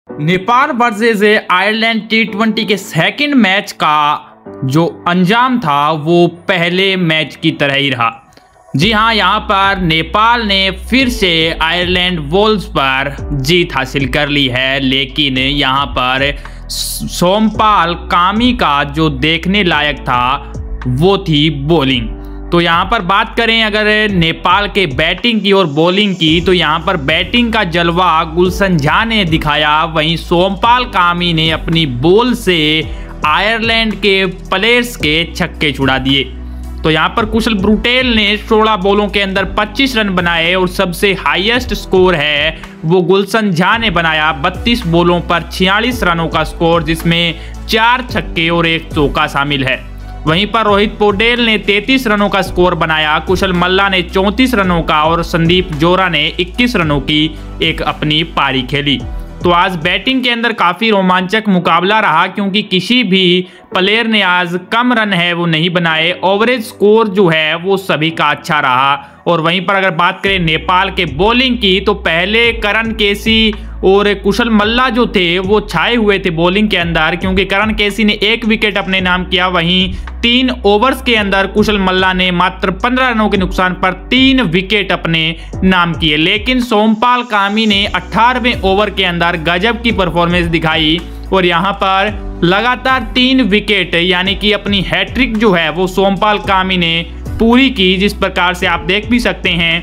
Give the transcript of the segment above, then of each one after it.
Nepal versus Ireland टी20 के second match का जो अंजाम था वो पहले मैच की तरह ही रहा। जी हां, यहां पर नेपाल ने फिर से आयरलैंड वॉल्स पर जीत हासिल कर ली है, लेकिन यहां पर सोमपाल कामी का जो देखने लायक था वो थी बॉलिंग। तो यहाँ पर बात करें अगर नेपाल के बैटिंग की और बॉलिंग की, तो यहाँ पर बैटिंग का जलवा गुलशन झा ने दिखाया, वहीं सोमपाल कामी ने अपनी बॉल से आयरलैंड के प्लेयर्स के छक्के छुड़ा दिए। तो यहाँ पर कुशल ब्रुटेल ने 16 बॉलों के अंदर 25 रन बनाए और सबसे हाईएस्ट स्कोर है वो गुलशन झा ने बनाया 32 बॉलों पर 46 रनों का स्कोर, जिसमें 4 छक्के और 1 चौका शामिल है। वहीं पर रोहित पौडेल ने 33 रनों का स्कोर बनाया, कुशल मल्ला ने 34 रनों का और संदीप जोरा ने 21 रनों की एक अपनी पारी खेली। तो आज बैटिंग के अंदर काफ़ी रोमांचक मुकाबला रहा, क्योंकि किसी भी प्लेयर ने आज कम रन है वो नहीं बनाए। ओवरेज स्कोर जो है वो सभी का अच्छा रहा। और वहीं पर अगर बात करें नेपाल के बॉलिंग की, तो पहले करण केसी और कुशल मल्ला जो थे वो छाए हुए थे बॉलिंग के अंदर, क्योंकि करण केसी ने 1 विकेट अपने नाम किया, वहीं 3 ओवर्स के अंदर कुशल मल्ला ने मात्र 15 रनों के नुकसान पर 3 विकेट अपने नाम किए। लेकिन सोमपाल कामी ने 18वें ओवर के अंदर गजब की परफॉर्मेंस दिखाई और यहां पर लगातार 3 विकेट यानी कि अपनी हैट्रिक जो है वो सोमपाल कामी ने पूरी की। जिस प्रकार से आप देख भी सकते हैं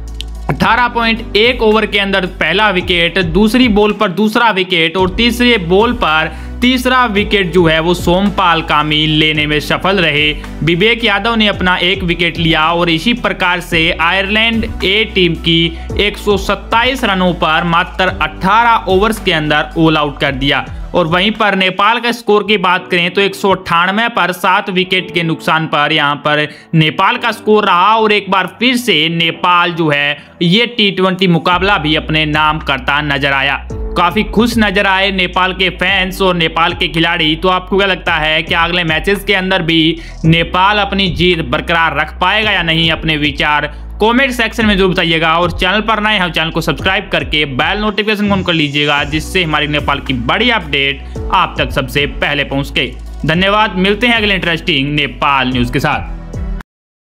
18.1 ओवर के अंदर पहला विकेट, दूसरी बॉल पर दूसरा विकेट और तीसरे बॉल पर तीसरा विकेट जो है वो सोमपाल कामी लेने में सफल रहे। विवेक यादव ने अपना 1 विकेट लिया और इसी प्रकार से आयरलैंड ए टीम की 127 रनों पर मात्र 18 ओवर्स के अंदर ऑल आउट कर दिया। और वहीं पर नेपाल का स्कोर की बात करें तो 198 पर 7 विकेट के नुकसान पर यहां पर नेपाल का स्कोर रहा। और एक बार फिर से नेपाल जो है ये टी20 मुकाबला भी अपने नाम करता नजर आया। काफ़ी खुश नजर आए नेपाल के फैंस और नेपाल के खिलाड़ी। तो आपको क्या लगता है कि अगले मैचेस के अंदर भी नेपाल अपनी जीत बरकरार रख पाएगा या नहीं? अपने विचार कमेंट सेक्शन में जरूर बताइएगा और चैनल पर नए हैं चैनल को सब्सक्राइब करके बेल नोटिफिकेशन ऑन कर लीजिएगा, जिससे हमारी नेपाल की बड़ी अपडेट आप तक सबसे पहले पहुंच गए। धन्यवाद, मिलते हैं अगले इंटरेस्टिंग नेपाल न्यूज़ के साथ।